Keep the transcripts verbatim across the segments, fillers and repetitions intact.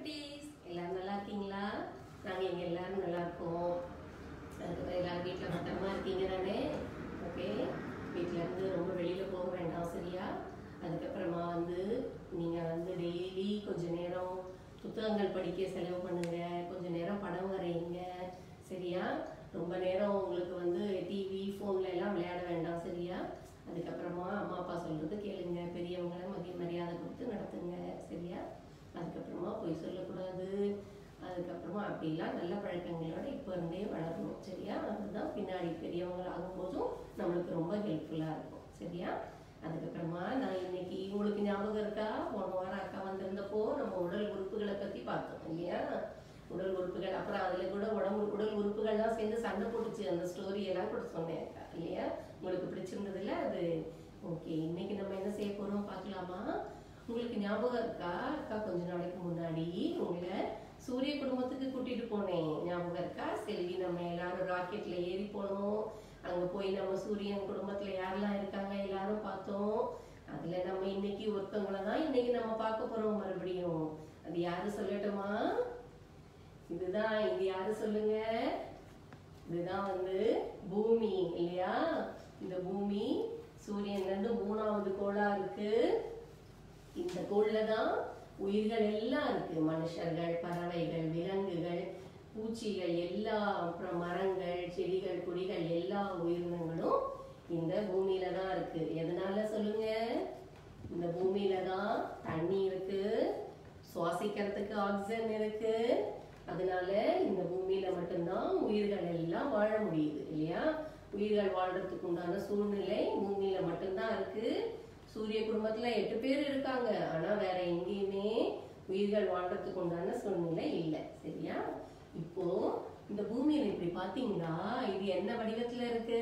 குட்டீஸ் எல்லாரும் நல்லா இருக்கீங்களா? நாங்க இங்க எல்லாரும் நல்லா இருக்கோம். அதுக்கப்புறம் எல்லாரும் வீட்டுல பத்திரமா இருக்கீங்க தானே? ஓகே, வீட்டுல இருந்து ரொம்ப வெளியில போக வேண்டாம், சரியா? அதுக்கப்புறமா வந்து நீங்க வந்து டெய்லி கொஞ்ச நேரம் புத்தகங்கள் படிக்க செலவு பண்ணுங்க, கொஞ்ச நேரம் படம் வரையுங்க, சரியா? ரொம்ப நேரம் உங்களுக்கு வந்து டிவி ஃபோன்ல எல்லாம் விளையாட வேண்டாம், சரியா? அதுக்கப்புறமா அம்மா அப்பா சொல்றது கேளுங்க, பெரியவங்களை மதிய மரியாதை கொடுத்து நடத்துங்க, சரியா? அதுக்கப்புறமா பொய் சொல்லக்கூடாது. அதுக்கப்புறமா அப்படிலாம் நல்ல பழக்கங்களோட இப்போ இருந்தே வளரணும், சரியா? அதுதான் பின்னாடி பெரியவங்க ஆகும்போதும் நம்மளுக்கு ரொம்ப ஹெல்ப்ஃபுல்லா இருக்கும், சரியா? அதுக்கப்புறமா நான் இன்னைக்கு உங்களுக்கு ஞாபகம் இருக்கா, போன வாரம் அக்கா வந்திருந்தப்போ நம்ம உடல் உறுப்புகளை பத்தி பார்த்தோம் இல்லையா? உடல் உறுப்புகள், அப்புறம் அதுல கூட உடம்பு உடல் உறுப்புகள்லாம் சேர்ந்து சண்டை போட்டுச்சு, அந்த ஸ்டோரி எல்லாம் கூட சொன்னேன் அக்கா இல்லையா? உங்களுக்கு பிடிச்சிருந்ததுல அது. ஓகே, இன்னைக்கு நம்ம என்ன செய்ய போறோம் பார்க்கலாமா? உங்களுக்கு ஞாபகம் இருக்கா, அக்கா கொஞ்ச நாளைக்கு முன்னாடி உங்களை சூரிய குடும்பத்துக்கு கூட்டிட்டு போனேன், ஞாபகம் இருக்கா? செல்வி நம்ம எல்லாரும் ராக்கெட்ல ஏறி போனோம். அங்க போய் நம்ம சூரியன் குடும்பத்துல யாரெல்லாம் இருக்காங்க எல்லாரும் பார்த்தோம். அதுல நம்ம இன்னைக்கு ஒருத்தவங்களை தான் இன்னைக்கு நம்ம பார்க்க போறோம் மறுபடியும். அது யாரு சொல்லட்டுமா? இதுதான், இது யாரு சொல்லுங்க? இதுதான் வந்து பூமி இல்லையா? இந்த பூமி சூரியன்ல இருந்து மூணாவது கோளா இருக்கு. இந்த கோள்ல தான் உயிர்கள் எல்லாம் இருக்கு. மனுஷர்கள், பறவைகள், விலங்குகள், பூச்சிகள் எல்லாம், அப்புறம் மரங்கள், செடிகள், கொடிகள், எல்லா உயிரினங்களும் இந்த பூமியில தான் இருக்கு. எதனால சொல்லுங்க? இந்த பூமியில தான் தண்ணி இருக்கு, சுவாசிக்கிறதுக்கு ஆக்சிஜன் இருக்கு. அதனால இந்த பூமியில மட்டும்தான் உயிர்கள் எல்லாம் வாழ முடியுது இல்லையா? உயிர்கள் வாழ்றதுக்கு உண்டான சூழ்நிலை பூமியில மட்டும்தான் இருக்கு. சூரிய குடும்பத்துல எட்டு பேர் இருக்காங்க, ஆனா வேற எங்கேயுமே உயிர்கள் வாழ்றதுக்கு உண்டான சூழ்நிலை இல்லை, சரியா? இப்போ இந்த பூமியில இப்படி பாத்தீங்களா, இது என்ன வடிவத்துல இருக்கு?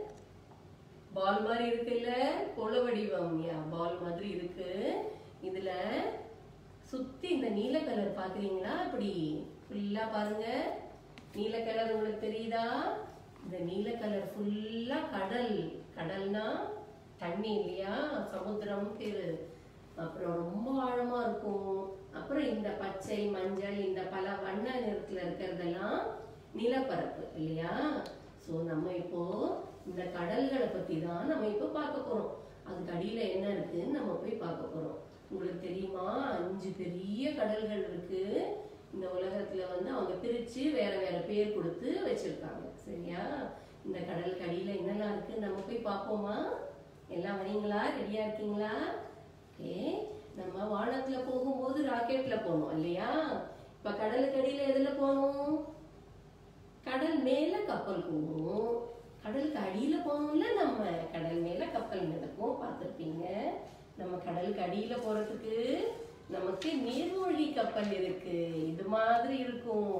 பால் மாதிரி இருக்குல்ல, கோள வடிவம், பால் மாதிரி இருக்கு. இதுல சுத்தி இந்த நீல கலர் பாக்குறீங்களா? அப்படி ஃபுல்லா பாருங்க, நீல கலர் உங்களுக்கு தெரியுதா? இந்த நீல கலர் ஃபுல்லா கடல். கடல்னா தண்ணி இல்லையா? சமுத்திரம் பேரு. அப்புறம் ரொம்ப ஆழமா இருக்கும். அப்புறம் இந்த பச்சை, மஞ்சள், இந்த பல வண்ண நிறத்துல இருக்கிறதெல்லாம் நிலப்பரப்பு இல்லையா? சோ நம்ம இப்போ இந்த கடல்களை பத்தி தான் நம்ம இப்போ பார்க்க போறோம். அதுக்கு அடியில என்ன இருக்குன்னு நம்ம போய் பார்க்க போறோம். உங்களுக்கு தெரியுமா, அஞ்சு பெரிய கடல்கள் இருக்கு இந்த உலகத்துல. வந்து அவங்க பிரிச்சு வேற வேற பேர் கொடுத்து வச்சிருக்காங்க, சரியா? இந்த கடல் கடியில என்னெல்லாம் இருக்கு நம்ம போய் பார்ப்போமா? எல்லாம் வரீங்களா? ரெடியா இருக்கீங்களா? ஓகே, நம்ம வானத்துல போகும்போது ராக்கெட்ல போனோம் இல்லையா? இப்ப கடலுக்கு அடியில எதுல போகணும்? கடல் மேல கப்பல் போகும். கடலுக்கு அடியில போகணும்ல, நம்ம கடல் மேல கப்பல் மிதக்கும், பார்த்திருப்பீங்க. நம்ம கடலுக்கு அடியில போறதுக்கு நமக்கு நீர்மூழ்கி கப்பல் இருக்கு. இது மாதிரி இருக்கும்,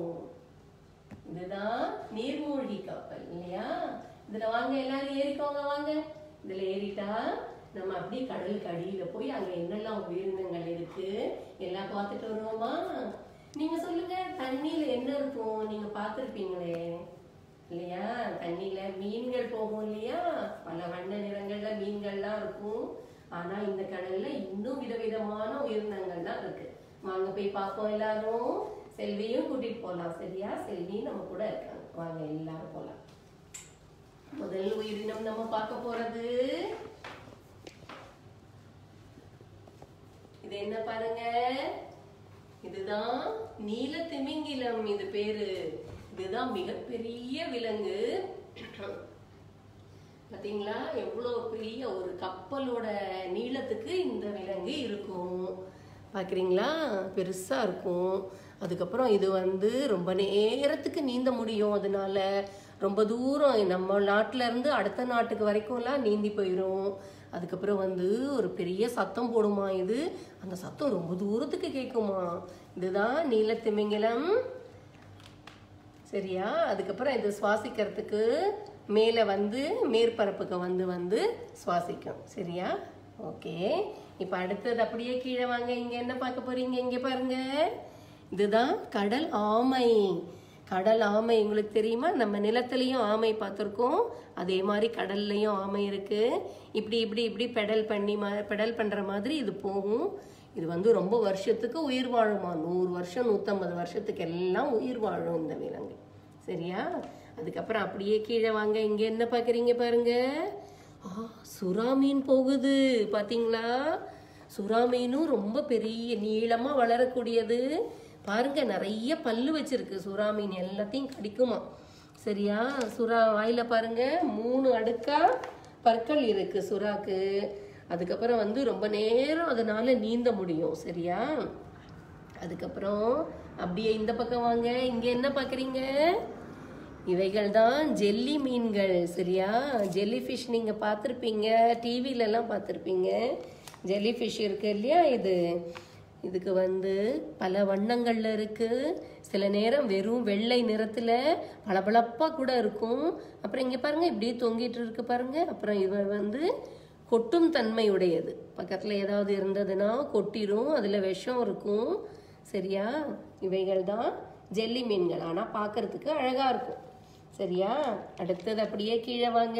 இதுதான் நீர்மூழ்கி கப்பல் இல்லையா? இதுல வாங்க, எல்லாரும் ஏறிக்கோங்க, வாங்க. இதுல ஏறிட்டா நம்ம அப்படியே கடலுக்கு அடியில போய் அங்க என்னெல்லாம் உயிரினங்கள் இருக்கு எல்லாம் பார்த்துட்டு வருவோமா? நீங்க சொல்லுங்க, தண்ணியில என்ன இருக்கும்? நீங்க பார்த்திருப்பீங்களே இல்லையா? தண்ணியில மீன்கள் போகும் இல்லையா? பல வண்ண நிறங்கள்ல மீன்கள்லாம் இருக்கும். ஆனா இந்த கடல்ல இன்னும் விதவிதமான உயிரினங்கள் தான் இருக்கு. வாங்க போய் பார்ப்போம் எல்லாரும். செல்வியும் கூட்டிட்டு போலாம், சரியா? செல்வி நம்ம கூட இருக்காங்க, வாங்க எல்லாரும் போலாம். முதல் உயிரினம் நம்ம பார்க்க போறது இது என்ன பாருங்க, இதுதான் நீல திமிங்கிலம். இது பேரு. இதுதான் மிகப்பெரிய விலங்கு. பாத்தீங்களா எவ்வளவு பெரிய ஒரு கப்பலோட நீளத்துக்கு இந்த விலங்கு இருக்கும். பாக்குறீங்களா, பெருசா இருக்கும். அதுக்கப்புறம் இது வந்து ரொம்ப நேரத்துக்கு நீந்த முடியும். அதனால ரொம்ப தூரம் நம்ம நாட்டுல இருந்து அடுத்த நாட்டுக்கு வரைக்கும்லாம் நீந்தி போயிடும். அதுக்கப்புறம் வந்து ஒரு பெரிய சத்தம் போடுமா இது, அந்த சத்தம் ரொம்ப தூரத்துக்கு கேட்குமா. இதுதான் நீலத்திமிங்கலம், சரியா? அதுக்கப்புறம் இது சுவாசிக்கிறதுக்கு மேலே வந்து மேற்பரப்புக்கு வந்து வந்து சுவாசிக்கும், சரியா? ஓகே, இப்போ அடுத்தது அப்படியே கீழே வாங்க. இங்க என்ன பார்க்க போறீங்க? இங்க பாருங்க, இதுதான் கடல் ஆமை. கடல் ஆமை உங்களுக்கு தெரியுமா? நம்ம நிலத்திலையும் ஆமை பார்த்துருக்கோம், அதே மாதிரி கடல்லையும் ஆமை இருக்கு. இப்படி இப்படி இப்படி பெடல் பண்ணி பெடல் பண்ற மாதிரி இது போகும். இது வந்து ரொம்ப வருஷத்துக்கு உயிர் வாழுமா. நூறு வருஷம் நூற்றம்பது வருஷத்துக்கு எல்லாம் உயிர் வாழும் இந்த விலங்கு. சரியா? அதுக்கப்புறம் அப்படியே கீழே வாங்க. இங்கே என்ன பார்க்குறீங்க பாருங்க. ஆ சுறா மீன் போகுது பார்த்தீங்களா? சுறா மீனும் ரொம்ப பெரிய நீளமாக வளரக்கூடியது. பாருங்க, நிறைய பல்லு வச்சிருக்கு சுறா மீன், எல்லாத்தையும் கடிக்குமா. சரியா? சுறா வாயில பாருங்க மூணு அடுக்கா பற்கள் இருக்கு சுறாக்கு. அதுக்கப்புறம் வந்து ரொம்ப நேரம் அதனால நீந்த முடியும். சரியா? அதுக்கப்புறம் அப்படியே இந்த பக்கம் வாங்க. இங்க என்ன பார்க்குறீங்க? இவைகள் தான் ஜெல்லி மீன்கள். சரியா? ஜெல்லி ஃபிஷ் நீங்க பார்த்துருப்பீங்க, டிவிலெல்லாம் பார்த்துருப்பீங்க. ஜெல்லி ஃபிஷ் இருக்கு இல்லையா, இது இதுக்கு வந்து பல வண்ணங்கள்ல இருக்கு. சில நேரம் வெறும் வெள்ளை நிறத்துல பளபளப்பா கூட இருக்கும். அப்புறம் இங்க பாருங்க இப்படியே தொங்கிட்டு இருக்கு பாருங்க. அப்புறம் இவ வந்து கொட்டும் தன்மை உடையது. பக்கத்துல ஏதாவது இருந்ததுன்னா கொட்டிரும், அதுல விஷம் இருக்கும். சரியா? இவைகள் தான் ஜெல்லி மீன்கள். ஆனா பார்க்கறதுக்கு அழகா இருக்கும். சரியா? அடுத்தது அப்படியே கீழே வாங்க.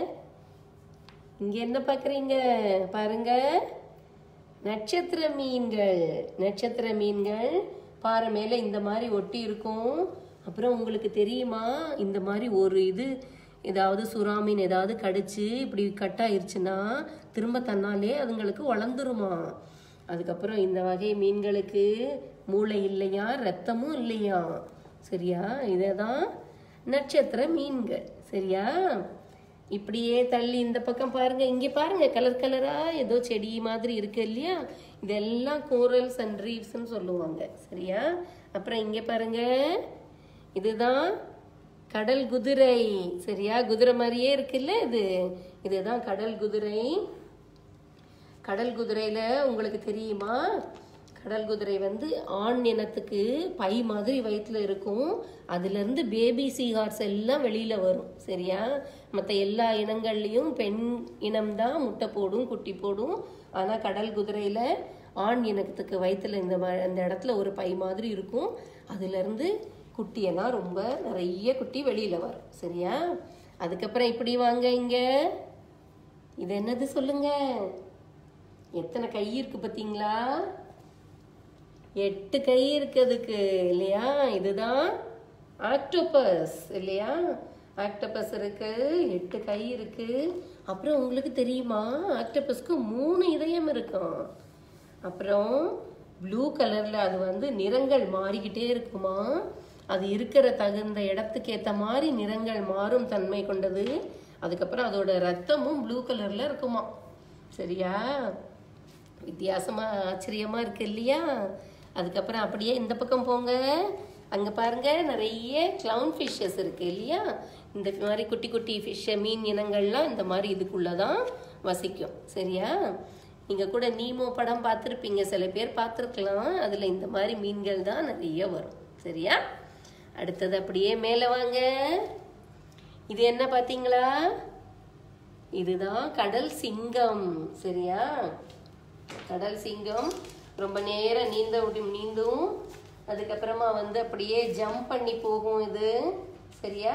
இங்க என்ன பார்க்குறீங்க பாருங்க, நட்சத்திர மீன்கள். நட்சத்திர மீன்கள் பாறை மேல இந்த மாதிரி ஒட்டி இருக்கும். அப்புறம் உங்களுக்கு தெரியுமா, இந்த மாதிரி ஒரு இது ஏதாவது சுறா மீன் ஏதாவது கடிச்சு இப்படி கட் ஆயிருச்சுன்னா திரும்ப தன்னாலே அதுங்களுக்கு வளர்ந்துருமா. அதுக்கப்புறம் இந்த வகை மீன்களுக்கு மூளை இல்லையா, ரத்தமும் இல்லையா. சரியா? இததான் நட்சத்திர மீன்கள். சரியா? இப்படியே தள்ளி இந்த பக்கம் பாருங்க. இங்க பாருங்க கலர் கலரா ஏதோ செடி மாதிரி இருக்கு இல்லையா, இதெல்லாம் கோரல்ஸ் அண்ட் ரீஃப்ஸ்ன்னு சொல்லுவாங்க. சரியா? அப்புறம் இங்க பாருங்க, இதுதான் கடல் குதிரை. சரியா? குதிரை மாதிரியே இருக்குல்ல இது, இதுதான் கடல் குதிரை. கடல் குதிரையில உங்களுக்கு தெரியுமா, கடல் குதிரை வந்து ஆண் இனத்துக்கு பை மாதிரி வயிற்றுல இருக்கும். அதுல இருந்து பேபி சீஹார்ஸ் எல்லாம் வெளியில வரும். சரியா? மற்ற எல்லா இனங்கள்லயும் பெண் இனம்தான் முட்டை போடும், குட்டி போடும். ஆனா கடல் குதிரையில ஆண் இனத்துக்கு வயிற்றுல இந்த இந்த இடத்துல ஒரு பை மாதிரி இருக்கும். அதுல இருந்து குட்டியெல்லாம் ரொம்ப நிறைய குட்டி வெளியில வரும். சரியா? அதுக்கப்புறம் இப்படி வாங்க. இங்க இது என்னது சொல்லுங்க, எத்தனை கை இருக்கு பார்த்தீங்களா? எட்டு கை இருக்குதுக்கு இல்லையா? இதுதான் ஆக்டோபஸ் இல்லையா? ஆக்டோபஸ் இருக்கு, எட்டு கை இருக்கு. அப்புறம் உங்களுக்கு தெரியுமா, ஆக்டோபஸ்க்கு மூணு இதயம் இருக்கும். அப்புறம் ப்ளூ கலர்ல அது வந்து நிறங்கள் மாறிக்கிட்டே இருக்குமா. அது இருக்கிற தகுந்த இடத்துக்கு ஏற்ற மாதிரி நிறங்கள் மாறும் தன்மை கொண்டது. அதுக்கப்புறம் அதோட ரத்தமும் ப்ளூ கலர்ல இருக்குமா. சரியா? வித்தியாசமா ஆச்சரியமா இருக்கு இல்லையா? அதுக்கப்புறம் அப்படியே இந்த பக்கம் போங்க. அங்க பாருங்க நிறைய கிளவுன் ஃபிஷ்ஷஸ் இருக்கு இல்லையா? இந்த மாதிரி குட்டி குட்டி ஃபிஷ் மீன் இனங்கள்லாம் இந்த மாதிரி இதுக்குள்ளதான் வசிக்கும். சரியா? நீங்க கூட நீமோ படம் பார்த்துருப்பீங்க, சில பேர் பார்த்துருக்கலாம். அதுல இந்த மாதிரி மீன்கள் தான் நிறைய வரும். சரியா? அடுத்தது அப்படியே மேல வாங்க. இது என்ன பாத்தீங்களா? இதுதான் கடல் சிங்கம். சரியா? கடல் சிங்கம் ரொம்ப நேரம் நீந்த நீந்தும். அதுக்கப்புறமா வந்து அப்படியே ஜம்ப் பண்ணி போகும் இது. சரியா?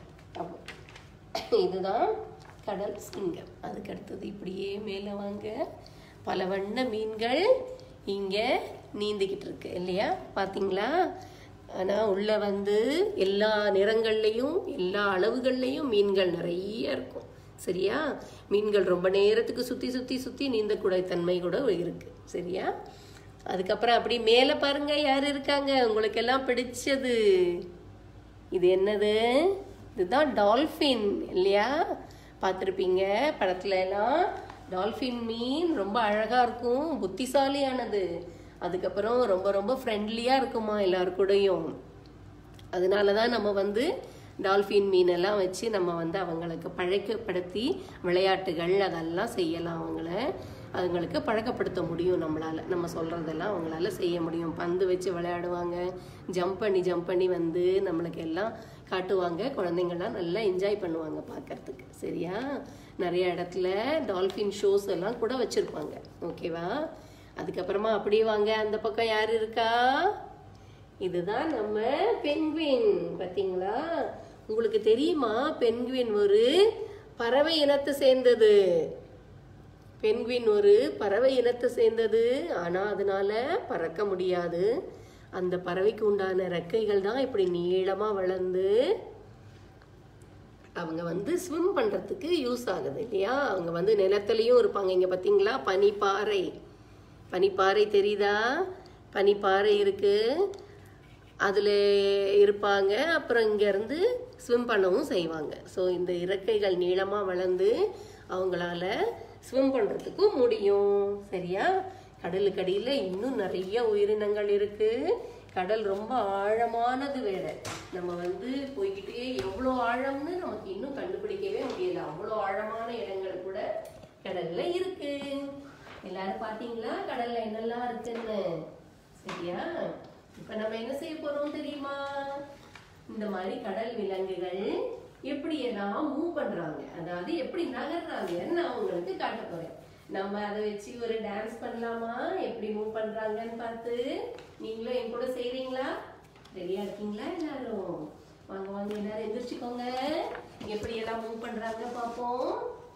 இதுதான் கடல் சிங்கம். அதுக்கு அடுத்தது இப்படியே மேல வாங்க. பல வண்ண மீன்கள் இங்க நீந்திக்கிட்டு இருக்கு இல்லையா? பாத்தீங்களா? ஆனா உள்ள வந்து எல்லா நிறங்கள்லயும் எல்லா அளவுகள்லயும் மீன்கள் நிறைய இருக்கும். சரியா? மீன்கள் ரொம்ப நேரத்துக்கு சுத்தி சுத்தி சுத்தி நீந்தக்கூடிய தன்மை கூட இருக்கு. சரியா? அதுக்கப்புறம் அப்படி மேல பாருங்க யாரு இருக்காங்க உங்களுக்கு எல்லாம் பிடிச்சது. இது என்னது? இதுதான் டால்பின் இல்லையா? பார்த்துருப்பீங்க படத்துல எல்லாம். டால்பின் மீன் ரொம்ப அழகா இருக்கும், புத்திசாலியானது. அதுக்கப்புறம் ரொம்ப ரொம்ப ஃப்ரெண்ட்லியா இருக்குமா எல்லாரு கூடயும். அதனாலதான் நம்ம வந்து டால்பின் மீன் எல்லாம் வச்சு நம்ம வந்து அவங்களுக்கு பழக்கப்படுத்தி விளையாட்டுகள் அதெல்லாம் செய்யலாம். அவங்கள அதுங்களுக்கு பழக்கப்படுத்த முடியும் நம்மளால. நம்ம சொல்றதெல்லாம் அவங்களால செய்ய முடியும். பந்து வச்சு விளையாடுவாங்க, ஜம்ப் பண்ணி ஜம்ப் பண்ணி வந்து நம்மளுக்கு எல்லாம் காட்டுவாங்க. குழந்தைங்கள்லாம் நல்லா என்ஜாய் பண்ணுவாங்க பார்க்கறதுக்கு. சரியா? நிறைய இடத்துல டால்பின் ஷோஸ் எல்லாம் கூட வச்சிருப்பாங்க. ஓகேவா? அதுக்கப்புறமா அப்படியே வாங்க. அந்த பக்கம் யாரு இருக்கா? இதுதான் நம்ம பென்குயின். பாத்தீங்களா? உங்களுக்கு தெரியுமா பென்குயின் ஒரு பறவை இனத்தை சேர்ந்தது. பென்குயின் ஒரு பறவை இனத்தை சேர்ந்தது. ஆனால் அதனால பறக்க முடியாது. அந்த பறவைக்கு உண்டான ரெக்கைகள் தான் இப்படி நீளமாக வளர்ந்து அவங்க வந்து ஸ்விம் பண்ணுறதுக்கு யூஸ் ஆகுது இல்லையா. அவங்க வந்து நிலத்துலையும் இருப்பாங்க. இங்கே பார்த்தீங்களா பனிப்பாறை, பனிப்பாறை தெரியுதா? பனிப்பாறை இருக்குது, அதில் இருப்பாங்க. அப்புறம் இங்கேருந்து ஸ்விம் பண்ணவும் செய்வாங்க. ஸோ இந்த இறக்கைகள் நீளமாக வளர்ந்து அவங்களால ஸ்விம் பண்ணுறதுக்கும் முடியும். சரியா? கடலுக்கடியில் இன்னும் நிறைய உயிரினங்கள் இருக்குது. கடல் ரொம்ப ஆழமானது வேற. நம்ம வந்து போய்கிட்டே எவ்வளோ ஆழம்னு நமக்கு இன்னும் கண்டுபிடிக்கவே முடியல. அவ்வளோ ஆழமான இடங்கள் கூட கடல்ல இருக்கு. எல்லாரும் பார்த்தீங்களா கடல்ல என்னெல்லாம் இருக்குன்னு? சரியா? இப்ப நம்ம என்ன செய்ய போறோம் தெரியுமா? இந்த மாதிரி கடல் விலங்குகள் எப்படி எல்லாம் மூவ் பண்றாங்க, அதாவது எப்படி நகர்றாங்கன்னு நான் உங்களுக்கு காட்ட போறேன். நம்ம அதை வச்சு ஒரு டான்ஸ் பண்ணலாமா? எப்படி மூவ் பண்றாங்கன்னு பார்த்து நீங்களும் என் கூட செய்றீங்களா? ரெடியா இருக்கீங்களா எல்லாரும்? வாங்க வாங்க எல்லாரும் எந்திரிச்சுக்கோங்க. எப்படி எல்லாம் மூவ் பண்றாங்க பார்ப்போம்.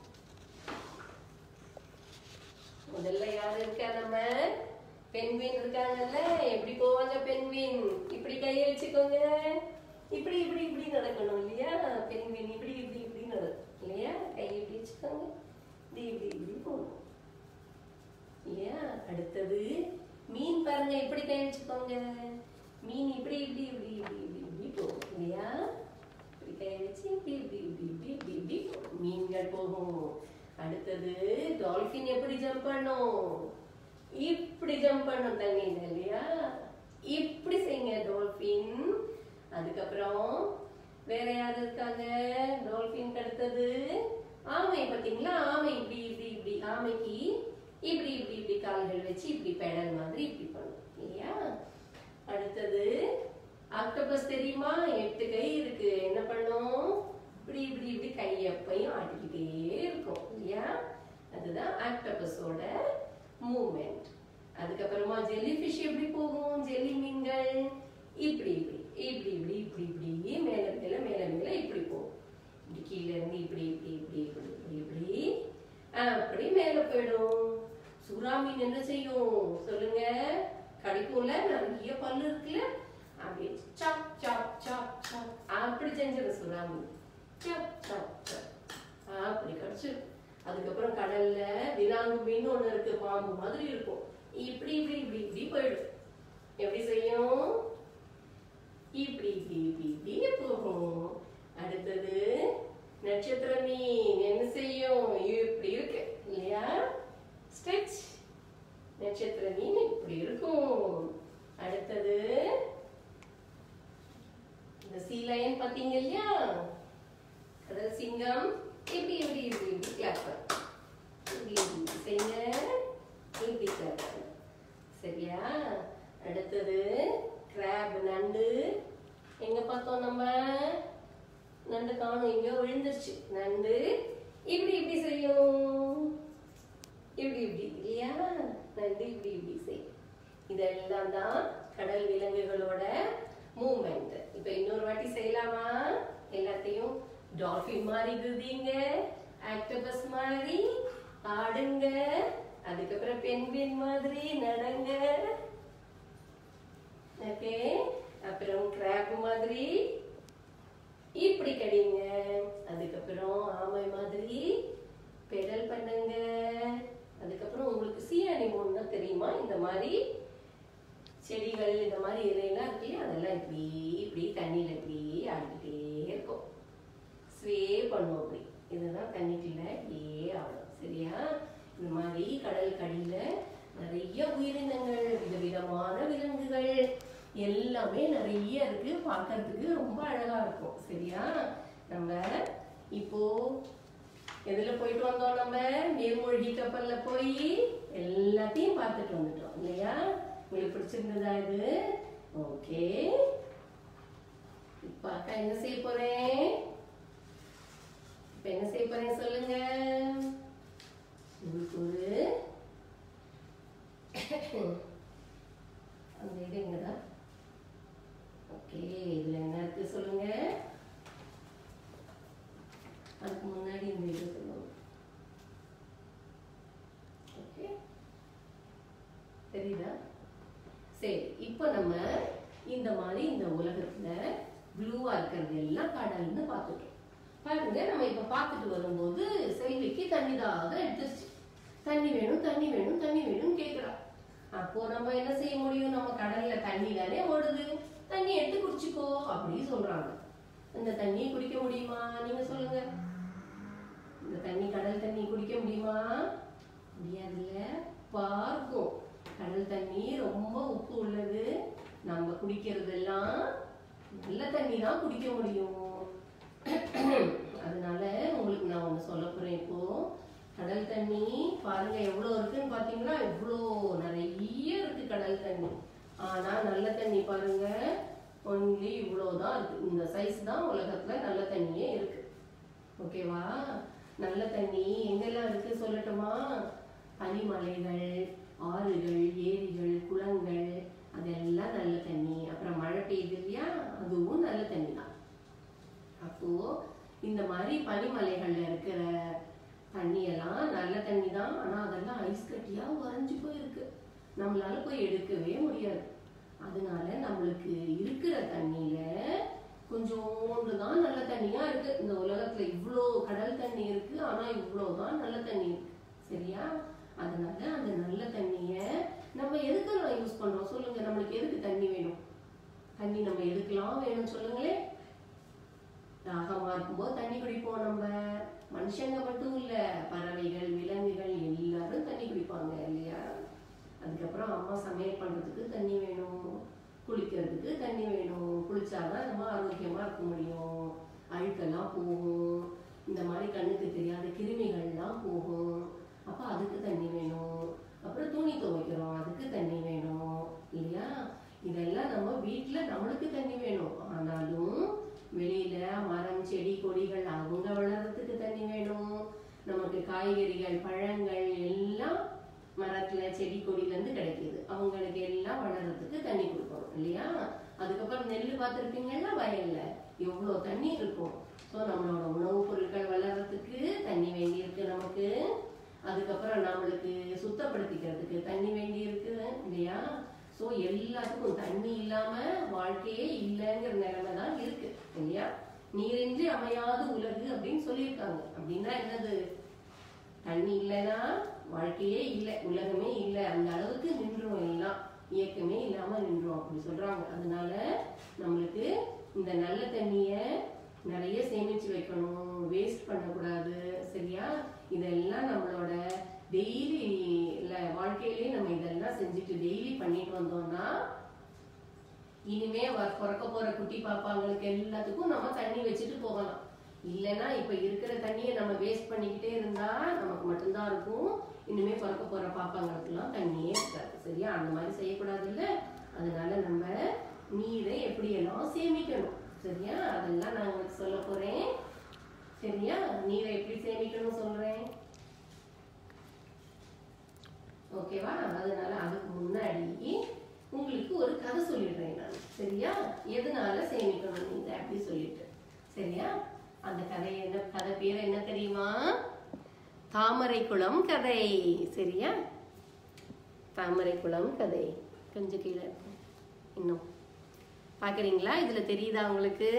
முதல்ல யாரு இருக்கா? நம்ம பென்குயின் இருக்காங்கல்ல. எப்படி போவாங்க பென்குயின்? இப்படி கையை வச்சுக்கோங்க. இப்படி இப்படி இப்படி நடக்கணும் இல்லையா? பென்குயின் இப்படி இப்படி இப்படி நடக்கும் இல்லையா? கையை இப்படி வச்சுக்கோங்க. இப்படி இப்படி இப்படி போகணும் இல்லையா? அடுத்தது மீன் பாருங்க. இப்படி கை வச்சுக்கோங்க. மீன் இப்படி இப்படி இப்படி இப்படி இப்படி இப்படி போகும் இல்லையா? இப்படி கை வச்சு இப்படி இப்படி இப்படி இப்படி இப்படி இப்படி போகும். மீன்கள் போகும். அடுத்தது டால்பின் எப்படி ஜம்ப் பண்ணும்? இப்படி ஜம்ப் பண்ணும் தண்ணியில இல்லையா? இப்படி செய்யுங்க டால்பின். அதுக்கப்புறம் வேற யாரு இருக்காங்க டால்பின் அடுத்தது? ஆமை. பார்த்தீங்களா? ஆமை இப்படி இப்படி இப்படி ஆமைக்கு இப்படி இப்படி இப்படி கால்கள் வச்சு இப்படி பெடல் மாதிரி இப்படி பண்ணும் இல்லையா? அடுத்தது ஆக்டோபஸ் தெரியுமா? எட்டு கை இருக்கு. என்ன பண்ணும்? இப்படி இப்படி இப்படி கையப்பையும் ஆட்டிக்கிட்டே இருக்கும் இல்லையா? அதுதான் ஆக்டோபஸோட மூவ்மெண்ட். அதுக்கப்புறமா ஜெல்லி ஃபிஷ் எப்படி போகும்? ஜெல்லி மீன்கள் இப்படி இப்படி இப்படி இப்படி இப்படி இப்படி மேல மேல மேல மேல இப்படி போகும். இப்படி கீழே இருந்து இப்படி இப்படி இப்படி இப்படி இப்படி இப்படி அப்படி மேல போயிடும். சுறா மீன் என்ன செய்யும் சொல்லுங்க? கடிக்கும்ல, நிறைய பல்லு இருக்குல்ல, அப்படியே சாப் சாப் சாப் சாப் அப்படி செஞ்சிடும் சுறா மீன். சாப் சாப் சாப் அப்படி கடிச்சிடும். அதுக்கப்புறம் கடல்ல விலாங்கு மீன் ஒண்ணு இருக்கு, பாம்பு மாதிரி இருக்கும். இப்படி இப்படி இப்படி இப்படி போயிடும். எப்படி செய்யும்? இப்படி இப்படி இப்படி இப்படி போகும். அடுத்தது நட்சத்திர மீன் என்ன செய்யும்? இப்படி இருக்கு இல்லையா? ஸ்ட்ரெச். நட்சத்திர மீன் இப்படி இருக்கும். அடுத்தது இந்த சீ லயன் பாத்தீங்க இல்லையா? கடல் சிங்கம் இப்படி இப்படி இப்படி இப்படி கிளாப் பண்ணும். இப்படி இப்படி செய்யுங்க. இப்படி கிளாப் பண்ணும். சரியா? அடுத்தது கிராப் நண்டு. எங்க பார்த்தோம் நம்ம? நண்டு காணும், எங்கயோ விழுந்துருச்சு. நண்டு இப்படி இப்படி செய்யும். இப்படி இப்படி இல்லையா? நண்டு இப்படி இப்படி செய்யும். இதெல்லாம் தான் கடல் விலங்குகளோட மூவ்மெண்ட். இப்ப இன்னொரு வாட்டி செய்யலாமா? எல்லாத்தையும் டால்பின் மாதிரி குதிங்க, ஆக்டோபஸ் மாதிரி ஆடுங்க, அதுக்கப்புறம் பென்குயின் மாதிரி நடங்க. ஓகே, அப்புறம் கிராப் மாதிரி இப்படி கடிங்க, அதுக்கப்புறம் ஆமை மாதிரி பெடல் பண்ணுங்க. அதுக்கப்புறம் உங்களுக்கு சீ அனிமோன்னா தெரியுமா? இந்த மாதிரி செடிகள் இந்த மாதிரி இலையெல்லாம் இருக்கு, அதெல்லாம் இப்படி இப்படி தண்ணியில இப்படி ஆடிக்கிட்டே இருக்கும். ஸ்வே பண்ணுவோம் அப்படி. இதுதான் தண்ணிக்குள்ள இப்படியே ஆடும். சரியா? இந்த மாதிரி கடல் கடியில நிறைய உயிரினங்கள், விதவிதமான விலங்குகள் எல்லாமே நிறைய இருக்கு. பார்க்கறதுக்கு ரொம்ப அழகா இருக்கும். சரியா? நம்ம இப்போ எதுல போயிட்டு வந்தோம்? நம்ம நீர்மூழ்கி கப்பல்ல போய் எல்லாத்தையும் பார்த்துட்டு வந்துட்டோம் இல்லையா? உங்களுக்கு பிடிச்சிருந்ததா இது? ஓகே, இப்ப அக்கா என்ன செய்ய போறேன்? இப்ப என்ன செய்ய போறேன் சொல்லுங்க? உங்களுக்கு ஒரு அந்த இது எங்கடா? ஓகே, இதுல என்ன இருக்கு சொல்லுங்க? அதுக்கு முன்னாடி இந்த இது சொல்லுங்க. சரி, இப்போ நம்ம இந்த மாதிரி இந்த உலகத்துல ப்ளூவா இருக்கிறது எல்லாம் கடல்னு பார்த்துட்டோம். பாருங்க, நம்ம இப்ப பார்த்துட்டு வரும்போது செல்விக்கு தண்ணி தாகம் எடுத்துருச்சு. தண்ணி வேணும் தண்ணி வேணும் தண்ணி வேணும்னு கேட்கிறா. அப்போ நம்ம என்ன செய்ய முடியும்? நம்ம கடல்ல தண்ணி தானே ஓடுது, தண்ணி எடுத்து குடிச்சுக்கோ அப்படின்னு சொல்றாங்க. இந்த தண்ணியை குடிக்க முடியுமா? நீங்க சொல்லுங்க. இந்த தண்ணி, கடல் தண்ணி குடிக்க முடியுமா? முடியாதுல்ல. பார்க்கும், கடல் தண்ணி ரொம்ப உப்பு உள்ளது. நம்ம குடிக்கிறதெல்லாம் நல்ல தண்ணி தான் குடிக்க முடியும். அதனால உங்களுக்கு நான் ஒண்ணு சொல்ல போறேன். இப்போ கடல் தண்ணி பாருங்க எவ்வளவு இருக்குன்னு பாத்தீங்களா? இவ்வளோ நிறைய இருக்கு கடல் தண்ணி. ஆனா நல்ல தண்ணி பாருங்க ஒன்லி இவ்வளவுதான் இருக்கு. இந்த சைஸ் தான் உலகத்துல நல்ல தண்ணியே இருக்கு. ஓகேவா? நல்ல தண்ணி எங்கெல்லாம் இருக்கு சொல்லட்டுமா? பனிமலைகள், ஆறுகள், ஏரிகள், குளங்கள், அதெல்லாம் நல்ல தண்ணி. அப்புறம் மழை பெய்யுது இல்லையா, அதுவும் நல்ல தண்ணி தான். அப்போ இந்த மாதிரி பனிமலைகள்ல இருக்கிற தண்ணி எல்லாம் நல்ல தண்ணி தான். ஆனா அதெல்லாம் ஐஸ் கட்டியா உறைஞ்சு போயிருக்கு, நம்மளால போய் எடுக்கவே முடியாது. அதனால நம்மளுக்கு இருக்கிற தண்ணியில கொஞ்சோண்டு தான் நல்ல தண்ணியா இருக்கு. இந்த உலகத்துல இவ்வளோ கடல் தண்ணி இருக்கு, ஆனா இவ்வளவுதான் நல்ல தண்ணி இருக்கு. சரியா? அதனால அந்த நல்ல தண்ணிய நம்ம எதுக்கெல்லாம் யூஸ் பண்றோம் சொல்லுங்க? நம்மளுக்கு எதுக்கு தண்ணி வேணும்? தண்ணி நம்ம எதுக்கெல்லாம் வேணும் சொல்லுங்களே? தாகமா இருக்கும்போது தண்ணி குடிப்போம். நம்ம மனுஷங்க மட்டும் இல்ல, பறவைகள், விலங்குகள் எல்லாரும் தண்ணி குடிப்பாங்க இல்லையா? அதுக்கப்புறம் அம்மா சமையல் பண்றதுக்கு தண்ணி வேணும், குளிக்கிறதுக்கு தண்ணி வேணும். குளிச்சாதான் நம்ம ஆரோக்கியமா இருக்க முடியும். அழுக்கெல்லாம் போகும், இந்த மாதிரி கண்ணுக்கு தெரியாத கிருமிகள்லாம் போகும். அப்ப அதுக்கு தண்ணி வேணும். அப்புறம் துணி துவைக்கிறோம், அதுக்கு தண்ணி வேணும் இல்லையா? இதெல்லாம் நம்ம வீட்டுல நம்மளுக்கு தண்ணி வேணும். ஆனாலும் வெளியில மரம், செடி, கொடிகள் அவங்க வளர்றதுக்கு தண்ணி வேணும். நமக்கு காய்கறிகள், பழங்கள் எல்லாம் மரத்துல, செடி, கொடியில இருந்து கிடைக்குது. அவங்களுக்கு எல்லாம் வளர்றதுக்கு தண்ணி கொடுக்கணும் இல்லையா? அதுக்கப்புறம் நெல் பார்த்துருப்பீங்கன்னா வயல்ல எவ்வளவு தண்ணி இருக்கும். ஸோ நம்மளோட உணவுப் பொருட்கள் வளர்றதுக்கு தண்ணி வேண்டி இருக்கு நமக்கு. அதுக்கப்புறம் நம்மளுக்கு சுத்தப்படுத்திக்கிறதுக்கு தண்ணி வேண்டி இருக்கு இல்லையா? ஸோ எல்லாத்துக்கும் தண்ணி இல்லாம வாழ்க்கையே இல்லைங்கிற நிலைமை தான் இருக்கு இல்லையா? நீரின்றி அமையாது உலகு அப்படின்னு சொல்லியிருக்காங்க. அப்படின்னா என்னது? தண்ணி இல்லைன்னா வாழ்க்கையே இல்லை, உலகமே இல்லை, அந்த அளவுக்கு நின்றோம், எல்லாம் இயக்கமே இல்லாம நின்றோம் அப்படி சொல்றாங்க. அதனால நம்மளுக்கு இந்த நல்ல தண்ணிய நிறைய சேமிச்சு வைக்கணும், வேஸ்ட் பண்ணக்கூடாது. சரியா? இதெல்லாம் நம்மளோட டெய்லி வாழ்க்கையிலேயே நம்ம இதெல்லாம் செஞ்சுட்டு டெய்லி பண்ணிட்டு வந்தோம்னா இனிமே பிறக்க போற குட்டி பாப்பாங்களுக்கு எல்லாத்துக்கும் நம்ம தண்ணி வச்சுட்டு போகலாம். இல்லைன்னா இப்ப இருக்கிற தண்ணியை நம்ம வேஸ்ட் பண்ணிக்கிட்டே இருந்தா நமக்கு மட்டும்தான் இருக்கும். இனிமே பிறக்க போற பாப்பாங்களுக்கு எல்லாம் தண்ணியே இருக்காது. சரியா? அந்த மாதிரி செய்யக்கூடாது இல்ல? அதனால நம்ம நீரை எப்படி எல்லாம் சேமிக்கணும். சரியா? அதெல்லாம் நான் உங்களுக்கு சொல்ல போறேன். சரியா? நீரை எப்படி சேமிக்கணும் சொல்றேன். ஓகேவா? அதனால அதுக்கு முன்னாடி உங்களுக்கு ஒரு கதை சொல்லிடுறேன் நான். சரியா? எதனால சேமிக்கணும் நீங்க அப்படி சொல்லிட்டு. சரியா? அந்த கதை என்ன, கதை பேர் என்ன தெரியுமா? தாமரை குளம் கதை. சரியா? தாமரை குளம் கதை. கொஞ்சம் கீழே இருக்கும். இன்னும் பாக்குறீங்களா? இதுல தெரியுதா உங்களுக்கு?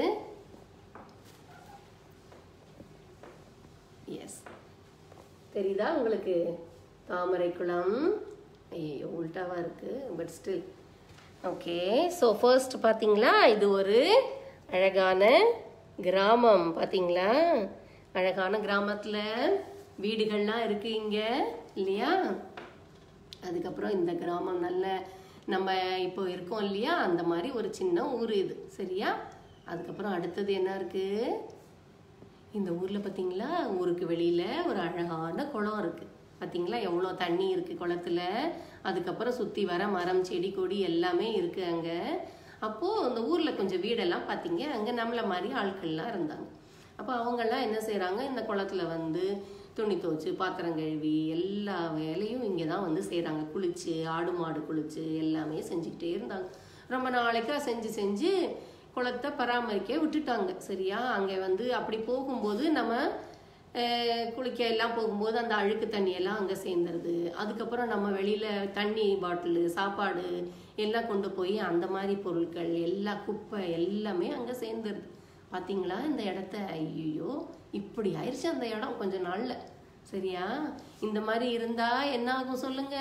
எஸ், தெரியுதா உங்களுக்கு? தாமரை குளம். ஐயோ உல்டாவா இருக்கு, but still okay. So first பார்த்தீங்களா, இது ஒரு அழகான கிராமம். பார்த்தீங்களா? அழகான கிராமத்தில் வீடுகள்லாம் இருக்கு இங்க இல்லையா? அதுக்கப்புறம் இந்த கிராமம் நல்ல நம்ம இப்போ இருக்கோம் இல்லையா, அந்த மாதிரி ஒரு சின்ன ஊர் இது. சரியா? அதுக்கப்புறம் அடுத்தது என்ன இருக்கு? இந்த ஊர்ல பார்த்தீங்களா, ஊருக்கு வெளியில ஒரு அழகான குளம் இருக்கு. பார்த்தீங்களா எவ்வளோ தண்ணி இருக்கு குளத்துல. அதுக்கப்புறம் சுற்றி வர மரம், செடி, கொடி எல்லாமே இருக்கு அங்க. அப்போ அந்த ஊர்ல கொஞ்சம் வீடெல்லாம் பார்த்தீங்க, அங்க நம்மள மாதிரி ஆட்கள்லாம் இருந்தாங்க. அப்போ அவங்கெல்லாம் என்ன செய்யறாங்க, இந்த குளத்துல வந்து துணி துவைச்சு, பாத்திரம் கழுவி எல்லா வேலையும் இங்கே தான் வந்து செய்கிறாங்க. குளிச்சு, ஆடு மாடு குளிச்சு எல்லாமே செஞ்சுக்கிட்டே இருந்தாங்க. ரொம்ப நாளைக்கா செஞ்சு செஞ்சு குளத்தை பராமரிக்க விட்டுட்டாங்க. சரியா? அங்கே வந்து அப்படி போகும்போது நம்ம குளிக்க எல்லாம் போகும்போது அந்த அழுக்கு தண்ணியெல்லாம் அங்கே சேர்ந்துருது. அதுக்கப்புறம் நம்ம வெளியில் தண்ணி பாட்டிலு சாப்பாடு எல்லாம் கொண்டு போய் அந்த மாதிரி பொருட்கள் எல்லா குப்பை எல்லாமே அங்கே சேர்ந்துருது. பார்த்தீங்களா இந்த இடத்த? ஐயோ இப்படி ஆயிடுச்சு அந்த இடம் கொஞ்ச நாளில். சரியா? இந்த மாதிரி இருந்தால் என்ன ஆகும் சொல்லுங்க?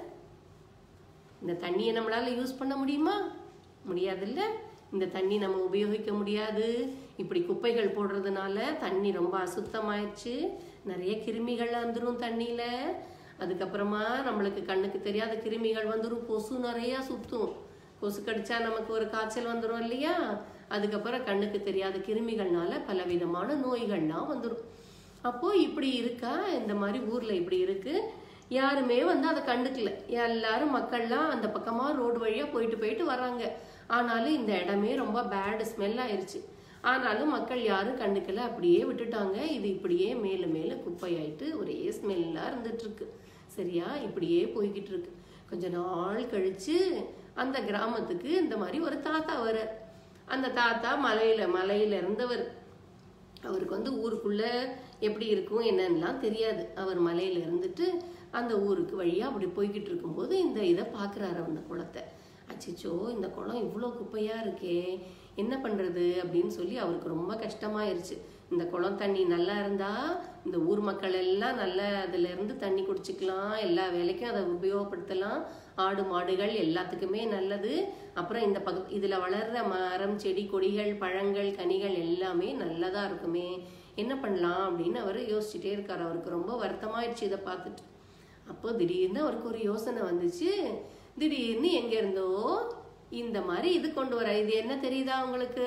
இந்த தண்ணியை நம்மளால் யூஸ் பண்ண முடியுமா? முடியாதுல்ல. இந்த தண்ணி நம்ம உபயோகிக்க முடியாது. இப்படி குப்பைகள் போடுறதுனால தண்ணி ரொம்ப அசுத்தமாயிடுச்சு. நிறைய கிருமிகள் வந்துடும் தண்ணியில். அதுக்கப்புறமா நம்மளுக்கு கண்ணுக்கு தெரியாத கிருமிகள் வந்துடும். கொசு நிறையா சுற்றும். கொசு கடிச்சா நமக்கு ஒரு காய்ச்சல் வந்துடும் இல்லையா? அதுக்கப்புறம் கண்ணுக்கு தெரியாத கிருமிகள்னால பலவிதமான நோய்கள்லாம் வந்துடும். அப்போது இப்படி இருக்கா இந்த மாதிரி ஊரில் இப்படி இருக்குது. யாருமே வந்து அதை கண்டுக்கல. எல்லாரும் மக்கள்லாம் அந்த பக்கமாக ரோடு வழியாக போயிட்டு போயிட்டு வராங்க. ஆனாலும் இந்த இடமே ரொம்ப பேடு ஸ்மெல் ஆயிடுச்சு. ஆனாலும் மக்கள் யாரும் கண்டுக்கல, அப்படியே விட்டுட்டாங்க. இது இப்படியே மேலே மேலே குப்பையாயிட்டு ஒரே ஸ்மெல்லாக இருந்துட்டுருக்கு. சரியா? இப்படியே போய்கிட்டு இருக்கு. கொஞ்ச நாள் கழித்து அந்த கிராமத்துக்கு இந்த மாதிரி ஒரு தாத்தா வர. அந்த தாத்தா மலையில் மலையில் இருந்தவர். அவருக்கு வந்து ஊருக்குள்ளே எப்படி இருக்கும் என்னன்னெலாம் தெரியாது. அவர் மலையில் இருந்துட்டு அந்த ஊருக்கு வழியாக அப்படி போய்கிட்டு இருக்கும்போது இந்த இதை பார்க்குறாரு, அந்த குளத்தை. அச்சிச்சோ இந்த குளம் இவ்வளோ குப்பையாக இருக்கே, என்ன பண்ணுறது அப்படின்னு சொல்லி அவருக்கு ரொம்ப கஷ்டமாயிருச்சு. இந்த குளம் தண்ணி நல்லா இருந்தால் இந்த ஊர் மக்கள் எல்லாம் நல்லா அதிலேருந்து தண்ணி குடிச்சிக்கலாம், எல்லா வேலைக்கும் அதை உபயோகப்படுத்தலாம், ஆடு மாடுகள் எல்லாத்துக்குமே நல்லது. அப்புறம் இந்த பக்க இதில் வளர்கிற மரம் செடி கொடிகள் பழங்கள் கனிகள் எல்லாமே நல்லதாக இருக்குமே, என்ன பண்ணலாம் அப்படின்னு அவர் யோசிச்சுட்டே இருக்கார். அவருக்கு ரொம்ப வருத்தமாயிடுச்சு இதை பார்த்துட்டு. அப்போ திடீர்னு அவருக்கு ஒரு யோசனை வந்துச்சு. திடீர்னு எங்கே இருந்தோ இந்த மாதிரி இது கொண்டு வர. இது என்ன தெரியுதா உங்களுக்கு?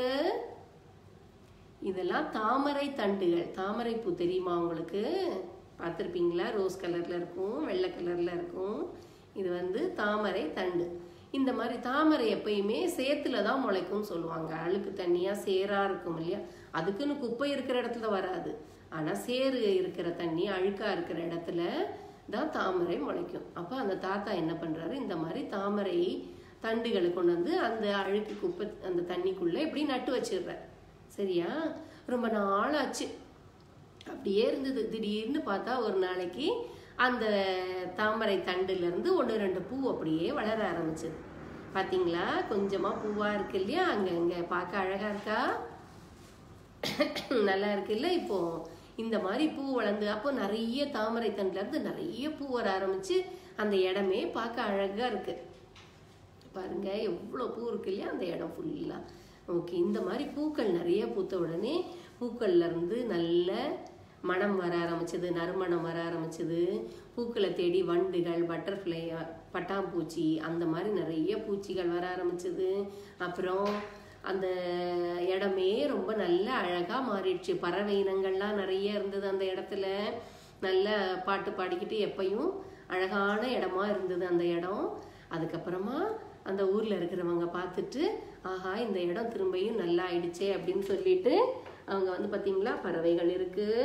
இதெல்லாம் தாமரை தண்டுகள். தாமரை பூ தெரியுமா உங்களுக்கு? பார்த்துருப்பீங்களா? ரோஸ் கலரில் இருக்கும், வெள்ளை கலரில் இருக்கும். இது வந்து தாமரை தண்டு. இந்த மாதிரி தாமரை எப்பயுமே சேத்துல தான் முளைக்கும்னு சொல்லுவாங்க. அழுக்கு தண்ணியாக சேராக இருக்கும் இல்லையா? அதுக்குன்னு குப்பை இருக்கிற இடத்துல வராது. ஆனால் சேறு இருக்கிற தண்ணி அழுக்காக இருக்கிற இடத்துல தான் தாமரை முளைக்கும். அப்போ அந்த தாத்தா என்ன பண்ணுறாரு, இந்த மாதிரி தாமரை தண்டுகளை கொண்டு வந்து அந்த அழுக்கு குப்பை அந்த தண்ணிக்குள்ளே இப்படி நட்டு வச்சிடுறார். சரியா? ரொம்ப நாள் ஆச்சு, அப்படியே இருந்தது. திடீர்னு பார்த்தா ஒரு நாளைக்கு அந்த தாமரை தண்டுலேருந்து ஒன்று ரெண்டு பூ அப்படியே வளர ஆரம்பிச்சது. பார்த்தீங்களா? கொஞ்சமாக பூவாக இருக்கு இல்லையா? அங்கே அங்கே பார்க்க அழகாக இருக்கா? நல்லா இருக்குல்ல? இப்போது இந்த மாதிரி பூ வளர்ந்து அப்போ நிறைய தாமரை தண்டுலேருந்து நிறைய பூ வர ஆரம்பிச்சு அந்த இடமே பார்க்க அழகாக இருக்கு. பாருங்க எவ்வளோ பூ இருக்கு இல்லையா அந்த இடம் ஃபுல்லாக. ஓகே, இந்த மாதிரி பூக்கள் நிறைய பூத்த உடனே பூக்கள்லேருந்து நல்ல மனம் வர ஆரம்பிச்சது, நறுமணம் வர ஆரம்பிச்சது. பூக்களை தேடி வண்டுகள், பட்டர்ஃப்ளை, பட்டாம்பூச்சி அந்த மாதிரி நிறைய பூச்சிகள் வர ஆரம்பிச்சது. அப்புறம் அந்த இடமே ரொம்ப நல்ல அழகாக மாறிடுச்சு. பறவை இனங்கள்லாம் நிறைய இருந்தது அந்த இடத்துல. நல்ல பாட்டு பாடிக்கிட்டு எப்பயும் அழகான இடமா இருந்தது அந்த இடம். அதுக்கப்புறமா அந்த ஊரில் இருக்கிறவங்க பார்த்துட்டு, ஆஹா இந்த இடம் திரும்பியும் நல்லா ஆயிடுச்சே அப்படின்னு சொல்லிட்டு அவங்க வந்து பார்த்தீங்களா பறவைகள் இருக்குது,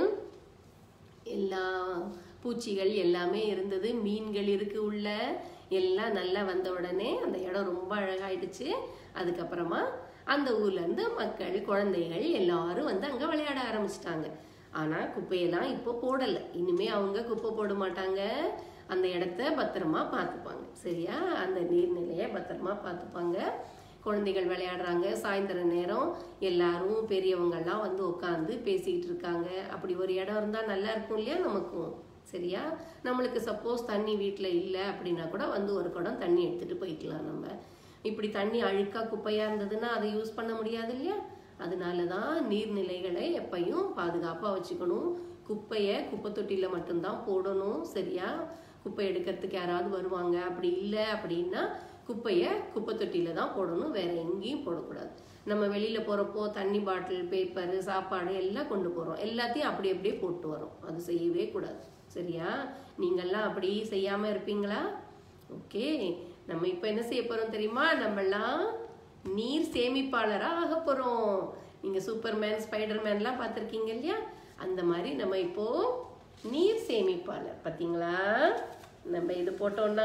எல்லா பூச்சிகள் எல்லாமே இருந்தது, மீன்கள் இருக்கு உள்ள, எல்லாம் நல்லா வந்த உடனே அந்த இடம் ரொம்ப அழகாயிடுச்சு. அதுக்கப்புறமா அந்த ஊர்லேருந்து மக்கள் குழந்தைகள் எல்லாரும் வந்து அங்கே விளையாட ஆரம்பிச்சிட்டாங்க. ஆனால் குப்பையெல்லாம் இப்போ போடலை. இனிமே அவங்க குப்பை போட மாட்டாங்க. அந்த இடத்த பத்திரமா பார்த்துப்பாங்க. சரியா? அந்த நீர்நிலையை பத்திரமா பார்த்துப்பாங்க. குழந்தைகள் விளையாடுறாங்க. சாயந்தர நேரம் எல்லாரும் பெரியவங்கெல்லாம் வந்து உட்காந்து பேசிக்கிட்டு இருக்காங்க. அப்படி ஒரு இடம் இருந்தால் நல்லா இருக்கும் இல்லையா நமக்கும்? சரியா? நம்மளுக்கு சப்போஸ் தண்ணி வீட்டில் இல்லை அப்படின்னா கூட வந்து ஒரு குடம் தண்ணி எடுத்துகிட்டு போய்க்கலாம். நம்ம இப்படி தண்ணி அழுக்காக குப்பையாக இருந்ததுன்னா அதை யூஸ் பண்ண முடியாது இல்லையா? அதனால தான் நீர்நிலைகளை எப்பையும் பாதுகாப்பாக வச்சுக்கணும். குப்பையை குப்பை தொட்டியில் மட்டும்தான் போடணும். சரியா? குப்பை எடுக்கிறதுக்கு யாராவது வருவாங்க, அப்படி இல்லை அப்படின்னா குப்பையை குப்பை தொட்டியில் தான் போடணும், வேற எங்கேயும் போடக்கூடாது. நம்ம வெளியில் போகிறப்போ தண்ணி பாட்டில், பேப்பரு, சாப்பாடு எல்லாம் கொண்டு போகிறோம், எல்லாத்தையும் அப்படி அப்படியே போட்டு வரோம். அது செய்யவே கூடாது. சரியா? நீங்கள்லாம் அப்படி செய்யாமல் இருப்பீங்களா? ஓகே, நம்ம இப்போ என்ன செய்ய போகிறோம் தெரியுமா? நம்மெல்லாம் நீர் சேமிப்பாளராக ஆக போகிறோம். நீங்கள் சூப்பர்மேன், ஸ்பைடர்மேன்லாம் பார்த்துருக்கீங்க இல்லையா? அந்த மாதிரி நம்ம இப்போது நீர் சேமிப்பாளர். பார்த்தீங்களா? நம்ம இது போட்டோன்னா